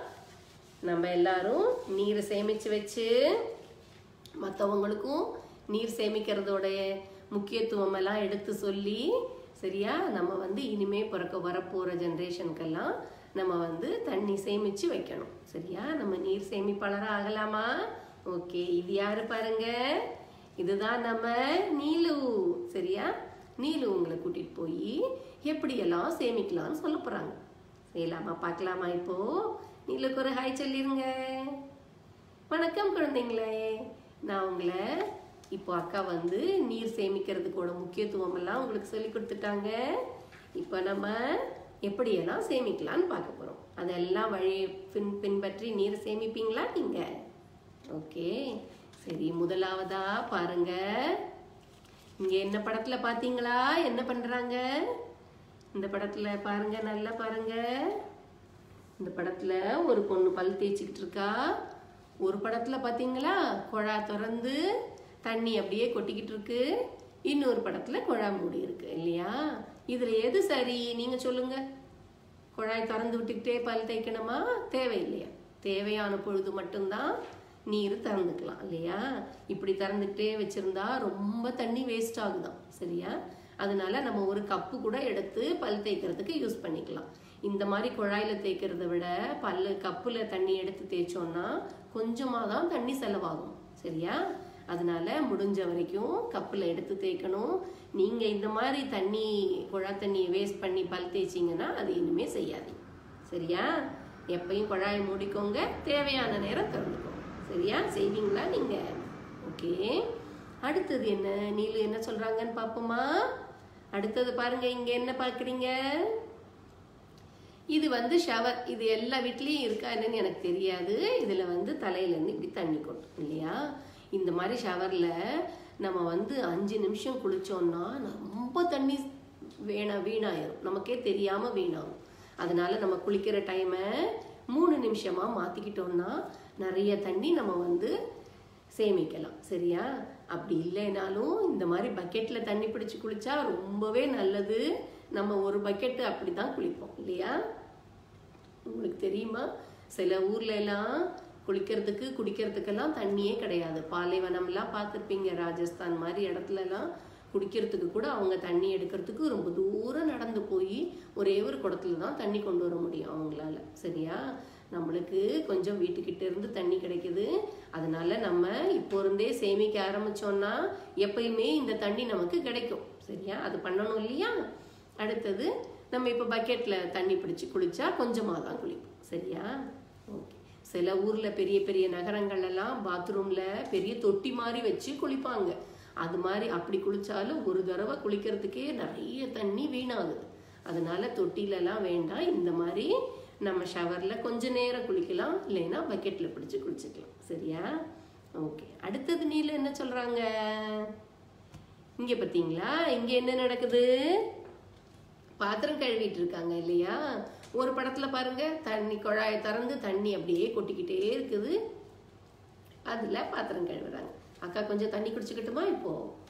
நம்ம எல்லாரும் நீரை சேமித்து வச்சு மற்றவங்களுக்கும் நீர் சேமிக்கிறதோடைய முக்கியத்துவம் எல்லாம் எடுத்து சொல்லி சரியா? நம்ம வந்து இனிமே பிறக்க வரப்போற ஜெனரேஷனுக்கெல்லாம் நம்ம வந்து தண்ணி சேமிச்சு வைக்கணும். சரியா? நம்ம நீர் சேமிப்பாளரா ஆகலாமா? ஓகே, இது யாரு பாருங்க, இதுதான் நம்ம நீலு. சரியா? நீலு உங்களை கூட்டிட்டு போய் எப்படியெல்லாம் சேமிக்கலாம்னு சொல்ல போறாங்க. செய்யலாமா? பார்க்கலாமா? இப்போ நீலுக்கு ஒரு ஹாய் சொல்லிருங்க. வணக்கம் குழந்தைங்களே, நான் உங்களை இப்போ அக்கா வந்து நீர் சேமிக்கிறதுக்கோட முக்கியத்துவம் எல்லாம் உங்களுக்கு சொல்லி கொடுத்துட்டாங்க. இப்போ நம்ம எப்படியெல்லாம் சேமிக்கலாம்னு பார்க்க போறோம். அதெல்லாம் வழி பின் பின்பற்றி நீர் சேமிப்பீங்களா நீங்க? ஓகே, சரி. முதலாவதா பாருங்க, இங்க என்ன படத்துல பாத்தீங்களா என்ன பண்றாங்க? இந்த படத்துல பாருங்க, நல்லா பாருங்க. இந்த படத்துல ஒரு பொண்ணு பல் தேய்ச்சிக்கிட்டு இருக்கா. ஒரு படத்துல பாத்தீங்களா குழாய் திறந்து தண்ணி அப்படியே கொட்டிக்கிட்டு இருக்கு. இன்னொரு படத்துல குழாய் மூடி இருக்கு இல்லையா? இதுல எது சரி நீங்க சொல்லுங்க. குழாய் திறந்து விட்டுக்கிட்டே பல் தேய்க்கணுமா? தேவையில்லையா? தேவையான பொழுது மட்டும்தான் நீர் திறந்துக்கலாம் இல்லையா? இப்படி திறந்துக்கிட்டே வச்சிருந்தா ரொம்ப தண்ணி வேஸ்ட் ஆகுதான். சரியா? அதனால நம்ம ஒரு கப்பு கூட எடுத்து பல் தேய்க்கிறதுக்கு யூஸ் பண்ணிக்கலாம். இந்த மாதிரி குழாயில தேய்க்கிறத விட பல்லு கப்புல தண்ணி எடுத்து தேய்ச்சோம்னா கொஞ்சமாக தான் தண்ணி செலவாகும். சரியா? அதனால முடிஞ்ச வரைக்கும் கப்புல எடுத்து தேய்க்கணும். நீங்க இந்த மாதிரி தண்ணி குழாய் தண்ணியை வேஸ்ட் பண்ணி பல் தேய்ச்சிங்கன்னா அது இனிமே செய்யாதீங்க. சரியா? எப்பயும் குழாயை மூடிக்கோங்க, தேவையான நேரம் திறந்துக்கோங்க. சரியா? செய்வீங்களா நீங்க? ஓகே, அடுத்தது என்ன நீலு என்ன சொல்றாங்கன்னு பாப்போமா? அடுத்தது பாருங்க, இங்க என்ன பாக்குறீங்க? இது வந்து ஷவர். இது எல்லா வீட்லயும் இருக்கா என்னன்னு எனக்கு தெரியாது. இதுல வந்து தலையில இருந்து இப்படி தண்ணி கொட்டும் இல்லையா? இந்த மாதிரி ஷவர்ல நம்ம வந்து அஞ்சு நிமிஷம் குளிச்சோம்னா ரொம்ப தண்ணி வேணா வீணாயிரும், நமக்கே தெரியாம வீணாகும். அதனால நம்ம குளிக்கிற டைமை மூணு நிமிஷமா மாத்திக்கிட்டோம்னா நிறைய தண்ணி நம்ம வந்து சேமிக்கலாம். சரியா? அப்படி இல்லைனாலும் இந்த மாதிரி பக்கெட்ல தண்ணி பிடிச்சு குளிச்சா ரொம்பவே நல்லது. நம்ம ஒரு பக்கெட் அப்படிதான் குளிப்போம் இல்லையா? உங்களுக்கு தெரியுமா, சில ஊர்ல எல்லாம் குளிக்கிறதுக்கு குடிக்கிறதுக்கெல்லாம் தண்ணியே கிடையாது. பாலைவனம் எல்லாம் பார்த்துருப்பீங்க. ராஜஸ்தான் மாதிரி இடத்துல எல்லாம் குடிக்கிறதுக்கு கூட அவங்க தண்ணி எடுக்கிறதுக்கு ரொம்ப தூரம் நடந்து போய் ஒரே ஒரு குடத்துல தான் தண்ணி கொண்டு வர முடியும் அவங்களால. சரியா? நம்மளுக்கு கொஞ்சம் வீட்டுக்கிட்ட இருந்து தண்ணி கிடைக்குது. அதனால நம்ம இப்போ இருந்தே சேமிக்க ஆரம்பிச்சோம்னா எப்பயுமே இந்த தண்ணி நமக்கு கிடைக்கும். சரியா? அது பண்ணணும் இல்லையா? அடுத்தது நம்ம இப்போ பக்கெட்ல தண்ணி பிடிச்சு குளிச்சா கொஞ்சமாக தான் குளிப்போம். சரியா? ஓகே. சில ஊர்ல பெரிய பெரிய நகரங்கள் எல்லாம் பாத்ரூம்ல பெரிய தொட்டி மாதிரி வச்சு குளிப்பாங்க. அது மாதிரி அப்படி குளிச்சாலும் ஒரு தடவை குளிக்கிறதுக்கே நிறைய தண்ணி வீணாகுது. அதனால தொட்டில எல்லாம் வேண்டாம். இந்த மாதிரி நம்ம ஷவர்ல கொஞ்ச நேரம் குளிக்கலாம், இல்லைன்னா பக்கெட்ல பிடிச்சு குளிச்சுக்கலாம். சரியா? ஓகே, அடுத்தது நீல என்ன சொல்றாங்க? இங்க பாத்தீங்களா, இங்க என்ன நடக்குது? பாத்திரம் கழுவிட்டு இருக்காங்க இல்லையா? ஒரு படத்துல பாருங்க, தண்ணி குழாயை திறந்து தண்ணி அப்படியே கொட்டிக்கிட்டே இருக்குது. அதுல பாத்திரம் கழுவுறாங்க. அக்கா கொஞ்சம் தண்ணி குடிச்சுக்கிட்டுமா? இப்போ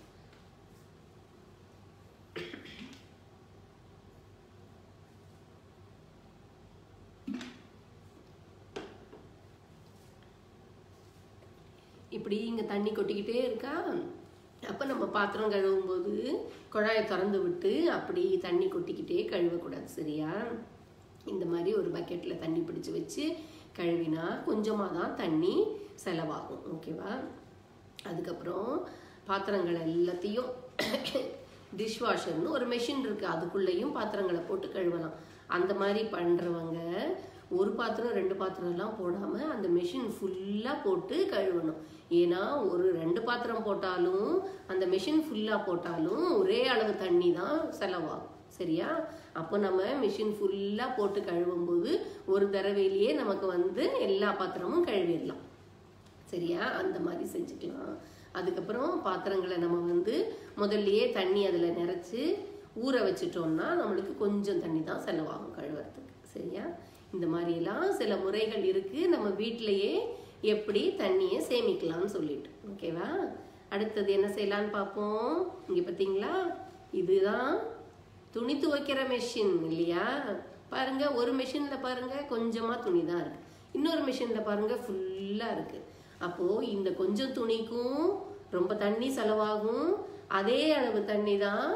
இப்படி இங்க தண்ணி கொட்டிக்கிட்டே இருக்கா. அப்ப நம்ம பாத்திரம் கழுவும் போது குழாயை திறந்து விட்டு அப்படி தண்ணி கொட்டிக்கிட்டே கழுவக்கூடாது. சரியா? இந்த மாதிரி ஒரு பக்கெட்ல தண்ணி பிடிச்சு வச்சு கழுவினா கொஞ்சமா தான் தண்ணி செலவாகும். ஓகேவா? அதுக்கப்புறம் பாத்திரங்கள் எல்லாத்தையும் டிஷ்வாஷர்னு ஒரு மெஷின் இருக்கு, அதுக்குள்ளேயும் பாத்திரங்களை போட்டு கழுவலாம். அந்த மாதிரி பண்றவங்க ஒரு பாத்திரம் ரெண்டு பாத்திரம் எல்லாம் போடாம அந்த மெஷின் ஃபுல்லா போட்டு கழுவணும். ஏன்னா ஒரு ரெண்டு பாத்திரம் போட்டாலும் அந்த மெஷின் ஃபுல்லா போட்டாலும் ஒரே அளவு தண்ணி தான் செலவாகும். சரியா? அப்போ நம்ம மிஷின் ஃபுல்லா போட்டு கழுவும் போது ஒரு தடவையிலேயே நமக்கு வந்து எல்லா பாத்திரமும் கழுவிடலாம். சரியா? அந்த மாதிரி செஞ்சுக்கலாம். அதுக்கப்புறம் பாத்திரங்களை நம்ம வந்து முதல்லயே தண்ணி அதுல நிறைச்சு ஊற வச்சுட்டோம்னா நம்மளுக்கு கொஞ்சம் தண்ணி தான் செலவாகும் கழுவுறதுக்கு. சரியா? இந்த மாதிரி எல்லாம் சில முறைகள் இருக்கு நம்ம வீட்டிலேயே எப்படி தண்ணியை சேமிக்கலாம்னு சொல்லிட்டு. ஓகேவா? அடுத்தது என்ன செய்யலாம்னு பார்ப்போம். இங்க பாத்தீங்களா, இதுதான் துணி துவைக்கிற மெஷின் இல்லையா? பாருங்க, ஒரு மெஷின்ல பாருங்க கொஞ்சமா துணி தான் இருக்கு, இன்னொரு மெஷின்ல பாருங்க ஃபுல்லா இருக்கு. அப்போ இந்த கொஞ்சம் துணிக்கும் ரொம்ப தண்ணி செலவாகும். அதே அளவு தண்ணி தான்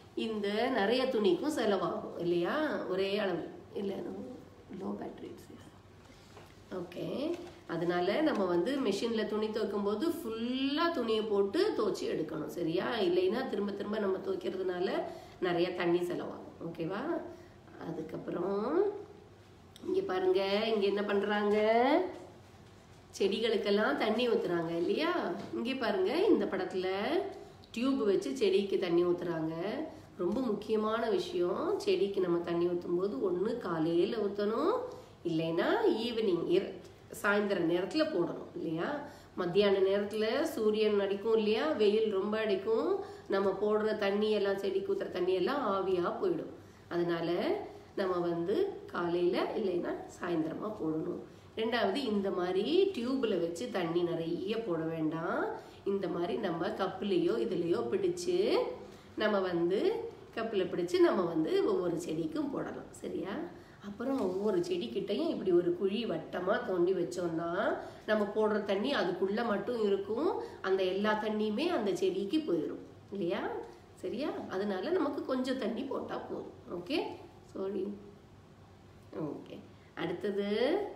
இந்த நிறைய துணிக்கும் செலவாகும் இல்லையா, ஒரே அளவு இல்லை, லோ பேட்டரி. ஓகே, அதனால நம்ம வந்து மிஷினில் துணி துவைக்கும் போது ஃபுல்லாக துணியை போட்டு துவைச்சி எடுக்கணும் சரியா, இல்லைன்னா திரும்ப திரும்ப நம்ம துவைக்கிறதுனால நிறைய தண்ணி செலவாகும். ஓகேவா? அதுக்கப்புறம் இங்கே பாருங்க, இங்கே என்ன பண்ணுறாங்க, செடிகளுக்கெல்லாம் தண்ணி ஊற்றுறாங்க இல்லையா. இங்கே பாருங்க, இந்த படத்தில் டியூப் வச்சு செடிக்கு தண்ணி ஊற்றுறாங்க. ரொம்ப முக்கியமான விஷயம், செடிக்கு நம்ம தண்ணி ஊற்றும் போது ஒன்று காலையில் ஊற்றணும், இல்லைன்னா ஈவினிங் சாயந்தர நேரத்தில் போடணும் இல்லையா. மத்தியான நேரத்தில் சூரியன் அடிக்கும் இல்லையா, வெயில் ரொம்ப அடிக்கும், நம்ம போடுற தண்ணி எல்லாம் செடிக்கு ஊற்றுற தண்ணி எல்லாம் ஆவியாக போயிடும். அதனால நம்ம வந்து காலையில் இல்லைன்னா சாயந்தரமாக போடணும். ரெண்டாவது, இந்த மாதிரி டியூப்பில் வச்சு தண்ணி நிறைய போட வேண்டாம். இந்த மாதிரி நம்ம கப்புலேயோ இதுலேயோ பிடிச்சு நம்ம வந்து கப்பில் பிடிச்சு நம்ம வந்து ஒவ்வொரு செடிக்கும் போடலாம் சரியா. அப்புறம் ஒவ்வொரு செடிக்கிட்டையும் இப்படி ஒரு குழி வட்டமாக தோண்டி வச்சோம்னா நம்ம போடுற தண்ணி அதுக்குள்ளே மட்டும் இருக்கும், அந்த எல்லா தண்ணியுமே அந்த செடிக்கு போயிடும் இல்லையா சரியா. அதனால நமக்கு கொஞ்சம் தண்ணி போட்டால் போதும். Okay, sorry. ஓகே, அடுத்தது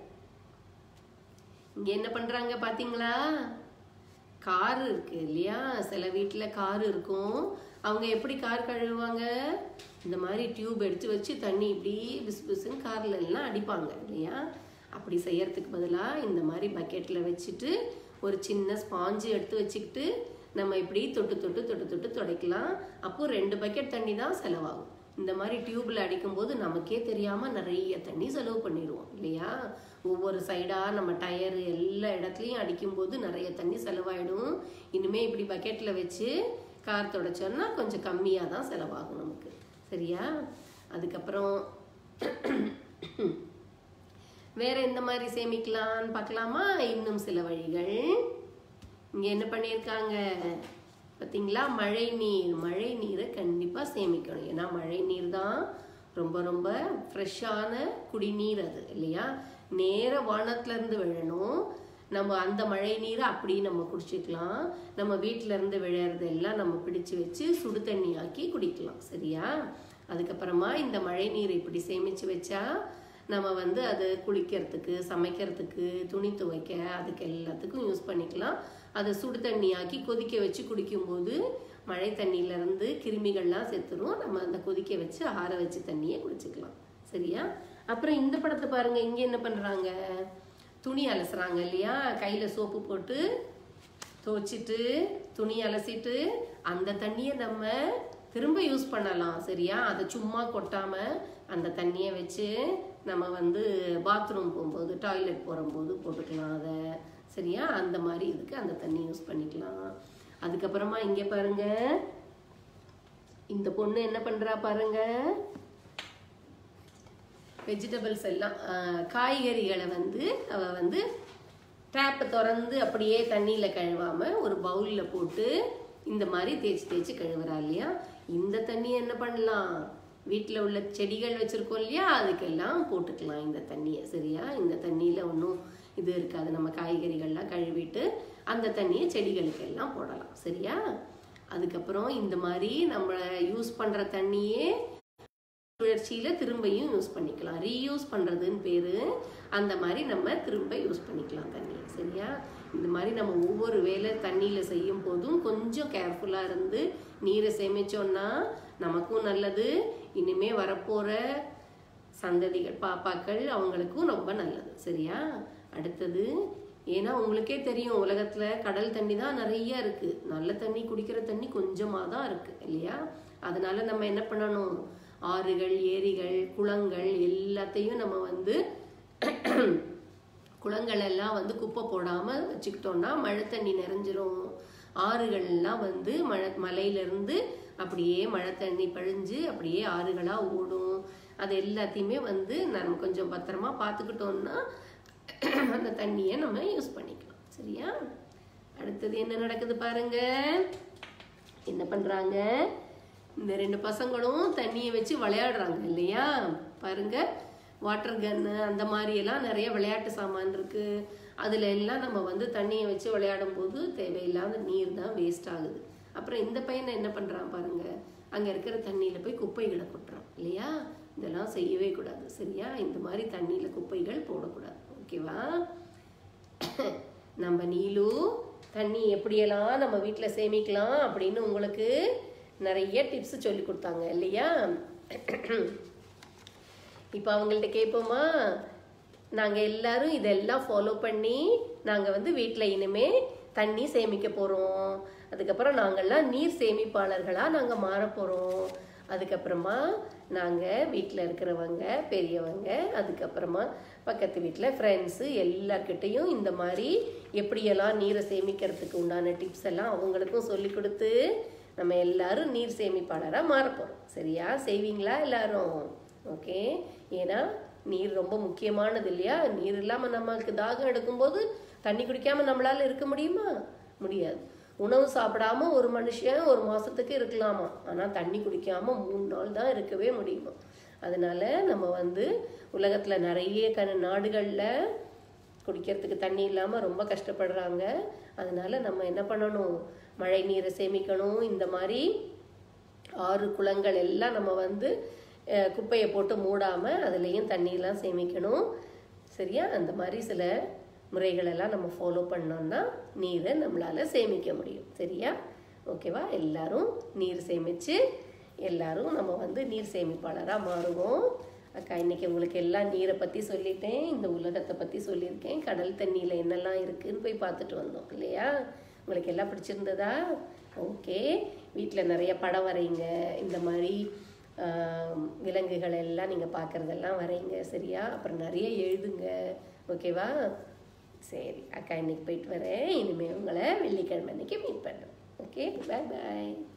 இங்கே என்ன பண்ணுறாங்க பார்த்தீங்களா, கார் இருக்கு இல்லையா, சில வீட்டில் கார் இருக்கும். அவங்க எப்படி கார் கழுவுவாங்க, இந்த மாதிரி டியூப் எடுத்து வச்சு தண்ணி இப்படி பிசு பிசுன்னு கார்ல எல்லாம் அடிப்பாங்க இல்லையா. அப்படி செய்யறதுக்கு பதிலாக இந்த மாதிரி பக்கெட்டில் வச்சுட்டு ஒரு சின்ன ஸ்பாஞ்சு எடுத்து வச்சுக்கிட்டு நம்ம இப்படி தொட்டு தொட்டு தொட்டு தொட்டு துடைக்கலாம். அப்போ ரெண்டு பக்கெட் தண்ணி தான் செலவாகும். இந்த மாதிரி டியூப்ல அடிக்கும்போது நமக்கே தெரியாமல் நிறைய தண்ணி செலவு பண்ணிடுவோம் இல்லையா. ஒவ்வொரு சைடாக நம்ம டயரு எல்லா இடத்துலையும் அடிக்கும்போது நிறைய தண்ணி செலவாயிடும். இனிமேல் இப்படி பக்கெட்டில் வச்சு கார் துடைச்சோன்னா கொஞ்சம் கம்மியாக தான் செலவாகும் நமக்கு சரியா. அதுக்கப்புறம் வேற எந்த மாதிரி சேமிக்கலான்னு பார்க்கலாமா. இன்னும் சில வழிகள் இங்கே என்ன பண்ணியிருக்காங்க பார்த்தீங்களா, மழை நீர். மழை நீரை கண்டிப்பாக சேமிக்கணும், ஏன்னா மழை நீர் தான் ரொம்ப ரொம்ப ஃப்ரெஷ்ஷான குடிநீர் அது இல்லையா. நேர வானத்துலேருந்து விழணும், நம்ம அந்த மழை நீரை அப்படி நம்ம குடிச்சிக்கலாம். நம்ம வீட்டிலேருந்து விழையிறது எல்லாம் நம்ம பிடிச்சு வச்சு சுடு தண்ணி ஆக்கி குடிக்கலாம் சரியா. அதுக்கப்புறமா இந்த மழை நீரை இப்படி சேமித்து வச்சா நம்ம வந்து அது குளிக்கிறதுக்கு, சமைக்கிறதுக்கு, துணி துவைக்க, அதுக்கு எல்லாத்துக்கும் யூஸ் பண்ணிக்கலாம். அதை சுடு தண்ணி ஆக்கி கொதிக்க வச்சு குடிக்கும்போது மழை தண்ணியிலேருந்து கிருமிகள்லாம் செத்துரும். நம்ம அந்த கொதிக்க வச்சு ஆற வச்சு தண்ணியை குடிச்சிக்கலாம் சரியா. அப்புறம் இந்த படத்தை பாருங்க, இங்கே என்ன பண்ணுறாங்க, துணி அலசுறாங்க இல்லையா. கையில் சோப்பு போட்டு துவைச்சிட்டு துணி அலசிட்டு அந்த தண்ணியை நம்ம திரும்ப யூஸ் பண்ணலாம் சரியா. அதை சும்மா கொட்டாமல் அந்த தண்ணியை வச்சு நம்ம வந்து பாத்ரூம் போகும்போது, டாய்லெட் போகும்போது போட்டுக்கலாம் அதை சரியா. அந்த மாதிரி இதுக்கு அந்த தண்ணி யூஸ் பண்ணிக்கலாம். அதுக்கப்புறமா இங்கே பாருங்க, இந்த பொண்ணு என்ன பண்ணுறா பாருங்க, வெஜிடபிள்ஸ் எல்லாம் காய்கறிகளை வந்து அவள் வந்து டேப்பை திறந்து அப்படியே தண்ணியில் கழுவாமல் ஒரு பவுலில் போட்டு இந்த மாதிரி தேய்ச்சி தேய்ச்சி கழுவுறா இல்லையா. இந்த தண்ணியை என்ன பண்ணலாம், வீட்டில் உள்ள செடிகள் வச்சுருக்கோம் இல்லையா, அதுக்கெல்லாம் போட்டுக்கலாம் இந்த தண்ணியை சரியா. இந்த தண்ணியில் ஒன்றும் இது இருக்காது, நம்ம காய்கறிகள்லாம் கழுவிட்டு அந்த தண்ணியை செடிகளுக்கு எல்லாம் போடலாம் சரியா. அதுக்கப்புறம் இந்த மாதிரி நம்ம யூஸ் பண்ணுற தண்ணியே சுழற்சியில் திரும்பியும் யூஸ் பண்ணிக்கலாம், ரீயூஸ் பண்ணுறதுன்னு பேர். அந்த மாதிரி நம்ம திரும்ப யூஸ் பண்ணிக்கலாம் தண்ணியை சரியா. இந்த மாதிரி நம்ம ஒவ்வொரு வேலை தண்ணியில் செய்யும் போதும் கொஞ்சம் கேர்ஃபுல்லாக இருந்து நீரை சேமித்தோன்னா நமக்கும் நல்லது, இனிமே வரப்போகிற சந்ததிகள் பாப்பாக்கள் அவங்களுக்கும் ரொம்ப நல்லது சரியா. அடுத்தது, ஏன்னா உங்களுக்கே தெரியும் உலகத்தில் கடல் தண்ணி தான் நிறைய இருக்குது, நல்ல தண்ணி குடிக்கிற தண்ணி கொஞ்சமாக தான் இருக்குது இல்லையா. அதனால நம்ம என்ன பண்ணணும், ஆறுகள், ஏரிகள், குளங்கள் எல்லாத்தையும் நம்ம வந்து குளங்கள் எல்லாம் வந்து குப்பை போடாமல் வச்சுக்கிட்டோம்னா மழை தண்ணி நிறைஞ்சிரும். ஆறுகள்லாம் வந்து மழை மலையிலேருந்து அப்படியே மழை தண்ணி பழிஞ்சு அப்படியே ஆறுகளாக ஓடும். அது எல்லாத்தையுமே வந்து நம்ம கொஞ்சம் பத்திரமா பார்த்துக்கிட்டோம்னா அந்த தண்ணியை நம்ம யூஸ் பண்ணிக்கலாம் சரியா. அடுத்தது என்ன நடக்குது பாருங்க, என்ன பண்ணுறாங்க, இந்த ரெண்டு பசங்களும் தண்ணியை வச்சு விளையாடுறாங்க இல்லையா. பாருங்க, வாட்டர் கன்னு அந்த மாதிரியெல்லாம் நிறைய விளையாட்டு சாமான் இருக்குது. அதில் எல்லாம் நம்ம வந்து தண்ணியை வச்சு விளையாடும் போது தேவையில்லாத நீர் தான் வேஸ்ட் ஆகுது. அப்புறம் இந்த பையனை என்ன பண்ணுறான் பாருங்க, அங்கே இருக்கிற தண்ணியில் போய் குப்பைகளை கொட்டுறோம் இல்லையா? இதெல்லாம் செய்யவே கூடாது சரியா? இந்த மாதிரி தண்ணியில் குப்பைகள் போடக்கூடாது. ஓகேவா? நம்ம நீலு தண்ணி எப்படியெல்லாம் நம்ம வீட்டில் சேமிக்கலாம் அப்படின்னு உங்களுக்கு நிறைய டிப்ஸ் சொல்லி கொடுத்தாங்க இல்லையா? இப்போ அவங்கள்ட்ட கேட்போமா? நாங்கள் எல்லாரும் இதெல்லாம் ஃபாலோ பண்ணி நாங்கள் வந்து வீட்டில் இனிமேல் தண்ணி சேமிக்க போகிறோம். அதுக்கப்புறம் நாங்கள்லாம் நீர் சேமிப்பாளர்களாக நாங்கள் மாற போகிறோம். அதுக்கப்புறமா நாங்கள் வீட்டில் இருக்கிறவங்க பெரியவங்க, அதுக்கப்புறமா பக்கத்து வீட்டில் ஃப்ரெண்ட்ஸு எல்லார்கிட்டையும் இந்த மாதிரி எப்படியெல்லாம் நீரை சேமிக்கிறதுக்கு உண்டான டிப்ஸ் எல்லாம் அவங்களுக்கும் சொல்லி கொடுத்து நம்ம எல்லாரும் நீர் சேமிப்பாளராக மாற போகிறோம். சரியா? செய்வீங்களா எல்லாரும்? ஓகே. ஏன்னா நீர் ரொம்ப முக்கியமானது இல்லையா? நீர் இல்லாமல் நம்மளுக்கு தாகம் எடுக்கும்போது தண்ணி குடிக்காமல் நம்மளால் இருக்க முடியுமா? முடியாது. உணவு சாப்பிடாம ஒரு மனுஷன் ஒரு மாதத்துக்கு இருக்கலாமா, ஆனால் தண்ணி குடிக்காமல் மூணு நாள் தான் இருக்கவே முடியுமா? அதனால நம்ம வந்து உலகத்தில் நிறைய க நாடுகளில் குடிக்கிறதுக்கு தண்ணி இல்லாமல் ரொம்ப கஷ்டப்படுறாங்க. அதனால நம்ம என்ன பண்ணணும்? மழை நீரை சேமிக்கணும். இந்த மாதிரி ஆறு குளங்கள் எல்லாம் நம்ம வந்து குப்பையை போட்டு மூடாமல் அதுலேயும் தண்ணியெல்லாம் சேமிக்கணும். சரியா? அந்த மாதிரி சில முறைகளெல்லாம் நம்ம ஃபாலோ பண்ணோம்னா நீரை நம்மளால் சேமிக்க முடியும். சரியா? ஓகேவா? எல்லாரும் நீர் சேமித்து எல்லாரும் நம்ம வந்து நீர் சேமிப்பாளராக மாறுவோம். அக்கா இன்னைக்கு உங்களுக்கு எல்லாம் நீரை பற்றி சொல்லிட்டேன், இந்த உலகத்தை பற்றி சொல்லியிருக்கேன். கடல் தண்ணியில் என்னெல்லாம் இருக்குதுன்னு போய் பார்த்துட்டு வந்தோம் இல்லையா? உங்களுக்கு எல்லாம் பிடிச்சிருந்ததா? ஓகே. வீட்டில் நிறைய படம் வரைங்க, இந்த மாதிரி விலங்குகள் எல்லாம் நீங்கள் பார்க்குறதெல்லாம் வரைங்க. சரியா? அப்புறம் நிறைய எழுதுங்க. ஓகேவா? சரி அக்கா இன்னைக்கு போயிட்டு வரேன். இனிமேல் உங்களை வெள்ளிக்கிழமை அன்னைக்கு மீட் பண்ணுறேன். ஓகே, பாய் பாய்.